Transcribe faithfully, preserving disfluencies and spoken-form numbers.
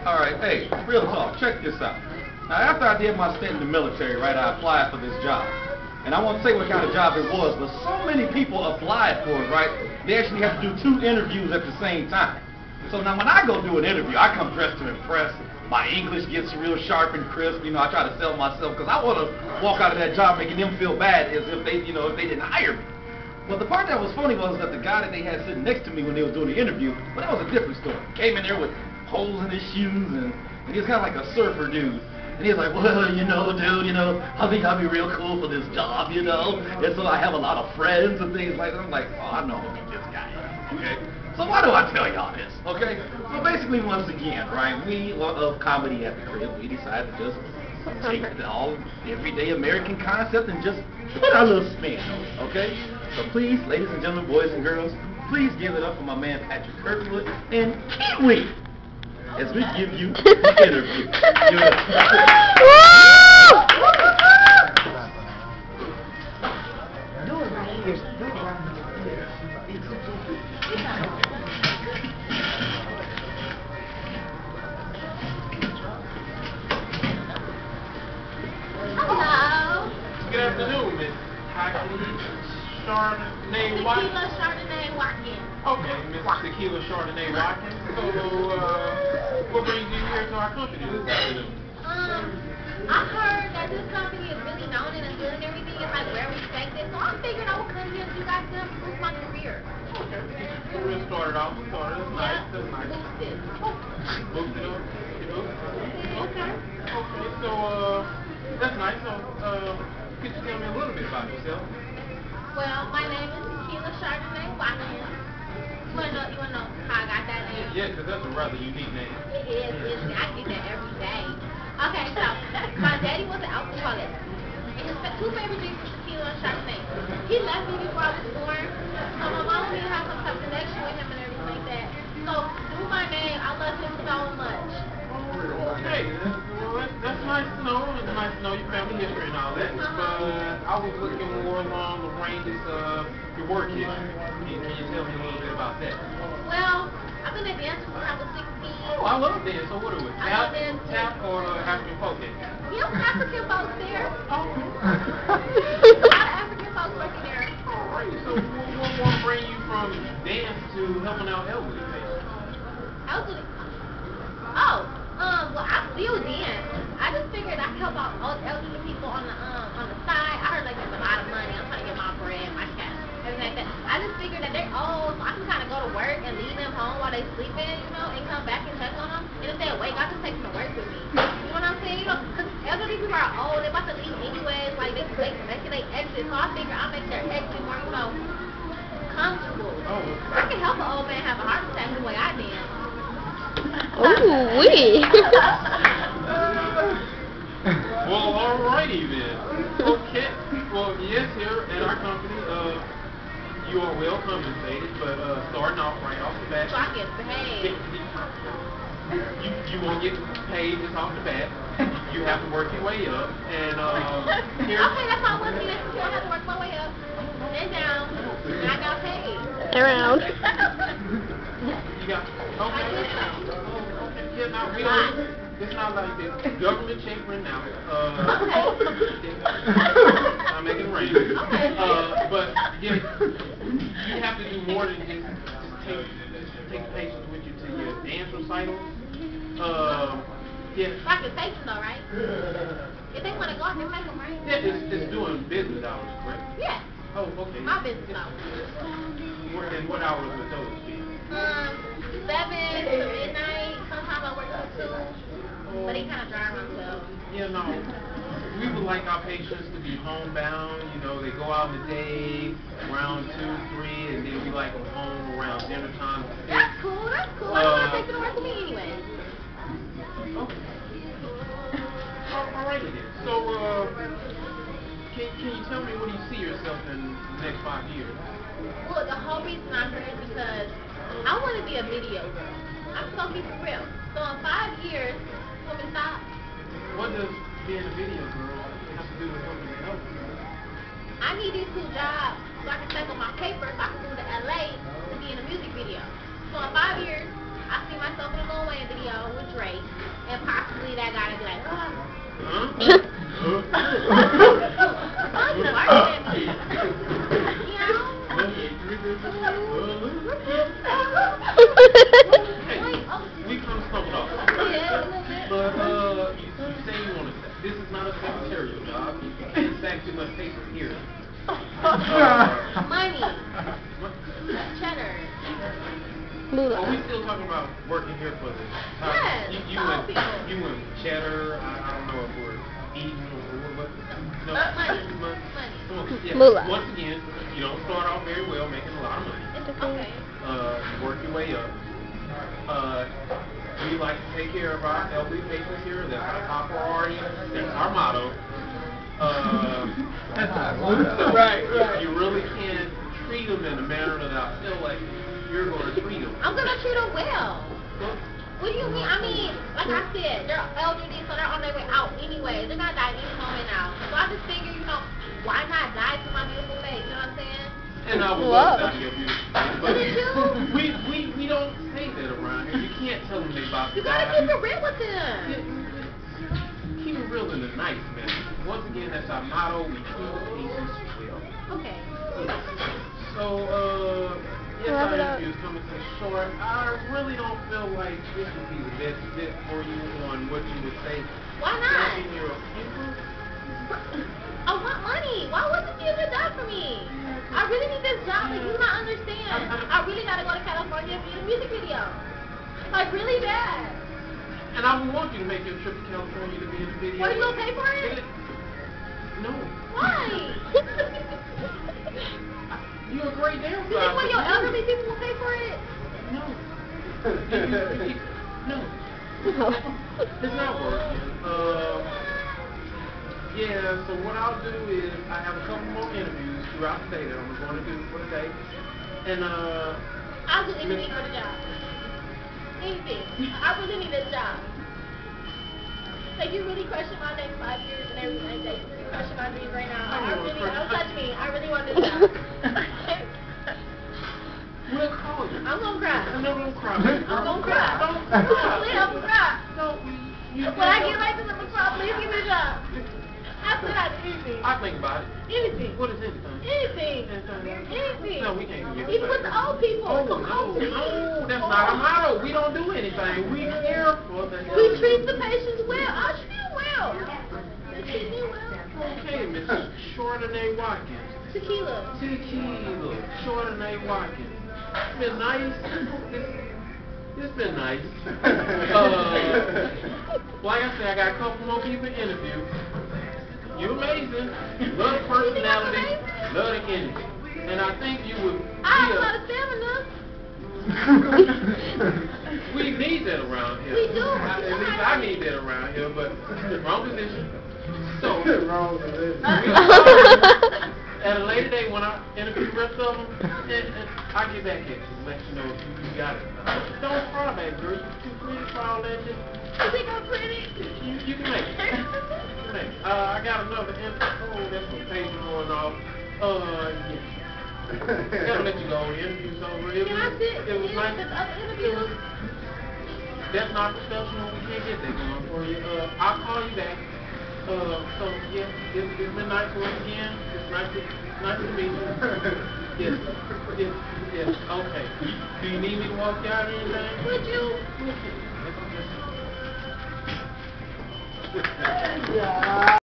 All right, hey, real talk. Check this out. Now, after I did my stint in the military, right, I applied for this job. And I won't say what kind of job it was, but so many people applied for it, right? They actually have to do two interviews at the same time. So now when I go do an interview, I come dressed to impress. My English gets real sharp and crisp. You know, I try to sell myself because I want to walk out of that job making them feel bad as if they, you know, if they didn't hire me. But the part that was funny was that the guy that they had sitting next to me when they was doing the interview, well, that was a different story. Came in there with holes in his shoes, and, and he was kind of like a surfer dude. And he was like, well, you know, dude, you know, I think I'll be real cool for this job, you know. And so I have a lot of friends and things like that. I'm like, oh, I know who this guy is, okay? So why do I tell y'all this, okay? So basically, once again, right, we of Comedy at the Crib, we decided to just take the all everyday American concept and just put our little spin on it, okay? So please, ladies and gentlemen, boys and girls, please give it up for my man Patrick Kirkwood and Kiwi as we give you the interview. Give it up. Hello. Good afternoon, Miss Tequila Chardonnay Watkins. Tequila Chardonnay Watkins. Okay, Miss Tequila Chardonnay Watkins. So, uh, what brings you here to our company this afternoon? Um, I heard that this company is really known and is good and everything. It's like well respected. So I figured I would come here and you guys can boost my career. Okay, we'll start it off. We'll start it. That's nice. Yeah, That's nice. boost it. Boost it up. You boost it. Okay. Okay. So, uh, that's nice. So, uh, could you tell me a little bit about yourself? Well, my name is Tequila Chardonnay Watkins. You wanna know? You wanna know how I got that name? Yeah, because that's a rather unique name. It is. It's, I get that every day. Okay, so my daddy was an alcoholic, and his fa- two favorite drinks were tequila and Chardonnay. He left me before I was born, so my mom and me have some type of connection with him and everything like that. So through my name, I love him so much. Okay, that's, well, that's, that's nice to know. It's nice to know your family history and all that. But I was looking more along the ranges of your work history. Can, can you tell me a little bit about that? Well, I've been a dancer since I was sixteen. Oh, I love dance. So what are we? I Tap, love dance. tap, or uh, African folk dance? You know, African folks there. Oh. A lot of African folks working there. All right. So what, what will bring you from dance to helping out elderly patients? Elderly. Oh, um, well, I still dance. I just figured I could help out all elderly people on the um on the side. I heard like there's a lot of money. I'm trying to get my bread, my cash, everything like that. I just figured that they're old, so I can kind of go to work and leave them home while they sleeping, you know, and come back and check on them. And if they awake, I can take them to work with me. You know what I'm saying? You know, because elderly people are old. They're about to leave anyways. Like they they making they exit, so I figure I'll make their exit more, you know, comfortable. Oh. I can help an old man have a heart attack the way I dance. Ooh, wee. Well, alrighty then. Okay. Well, yes, here at our company, uh, you are well compensated, but uh, starting off right off the bat, So I get paid. you you won't get paid just off the bat. You have to work your way up, and uh, here. Okay, that's how I was doing. I had to work my way up, then down, and I got paid. Around. You got I okay. did so. Yeah, now we don't. It's not like this. Government check right now. Uh, I'm making it rain. Okay. Uh, but yeah, you have to do more than just, just take just take patients with you to your dance recitals. Uh, yeah. I can take them though, right? If they want to go, I can take them, right? Yeah, it's, it's doing business hours, correct? Yeah. Oh, okay. My business hours. Where, and what hours would those be? Um, seven to midnight. Sometimes I work till two. But they kind of dry around twelve. You know, we would like our patients to be homebound. You know, they go out in the day around two, three, and then we like them home around dinner time. That's cool. That's cool. I don't want to take them to work with me anyway. Okay. All right then. So, uh, can, can you tell me what do you see yourself in the next five years? Well, the whole reason I'm here is because I want to be a video girl. I'm just going to keep it real. So in five years, want me to stop? What does being a video girl have to do with helping the elderly? I need these two jobs so I can take on my paper so I can move to L A to be in a music video. So in five years, I see myself in a Lil Wayne video with Drake. Uh, Money. what? Cheddar. Are we Moolah. still talking about working here for the top? Yes, you, you all went, people. you went cheddar. I, I don't know if we're eating or what. No, Uh, money. Money. Money. Come on, yeah. Moolah. Once again, you don't start off very well making a lot of money. Okay. Uh, you work your way up. Uh, we like to take care of our elderly patients here. That's our top priority. That's our motto. Uh, Right, right. You really can't treat them in a manner that I feel like you're going to treat them. I'm gonna treat them well. Well, What do you mean? I mean, like I said, they're elderly, so they're on their way out anyway. They're not dying any moment now. So I just figure, you know, why not die to my beautiful face? You know what I'm saying? And I would Whoa. love to your beautiful face, but Did you? we, we, we don't say that around here. You can't tell them they about to You gotta die. keep it real with them. Keep it real in a nice manner. Once again, that's our motto. We treat patients well. Okay. So, uh, yes, Wrap our it up. interview is coming to short. I really don't feel like this would be the best fit for you on what you would say. Why back not? in your paper. I want money. Why would this be a good job for me? I really need this job. Like, you do not understand. I really gotta go to California and be in a music video. Like, really bad. And I would want you to make your trip to California to be in the video. Are you gonna pay for it? No. Why? You're a great dancer. You think when your elderly people will pay for it? No. You- you- no. It's not working. Uh, yeah, so what I'll do is I have a couple more interviews throughout the day that I'm going to do for the day. And, uh... I'll do anything for the job. Anything. I really need this job. Like, you really crushing my next five years and everything. Like, you really crushing my dreams right now. I really, don't touch me. I really want this job. We'll call you. I'm gonna cry. No, don't cry. I'm gonna cry. Don't I'm cry. gonna cry. No, you When I get back to the club, please give me a job. I said I did anything. I think about it. Anything. What is anything? Anything. Anything. Anything. No, we can't do Even with anything. the old people. Oh, Some no, old people. no, that's not our motto. We don't do anything. We care for the We treat the patients well. I treat them well. They treat me well. Okay, Miss Chardonnay Watkins. Tequila. Tequila. Chardonnay Watkins. It's been nice. It's, it's been nice. Uh, like I said, I got a couple more people to interview. You're amazing. Love the personality. Love the energy. And I think you would I have be a lot a, of stamina. we need that around here. We do. I, at least I need that around here, but wrong position. So, Wrong position. at a later date when I interview the rest of them, and, and I'll get back at you and let you know if you, you got it. Don't cry, baby girl. You're too pretty for all that shit. You think I'm pretty? You, you can make it. You can make it. Uh, I got another interview. Oh, that's my page going off. Uh, yeah. I gotta let you go. The interview's over. It Can was, I sit it was in nice. this other interview? That's not professional. We can't get that going for you. Uh, I'll call you back. Uh, so yeah, it's, it's been nice once again. It's nice to, nice to meet you. Yes, yes, yes. Okay. Do you need me to walk you out or anything? Would you? Yes, yes.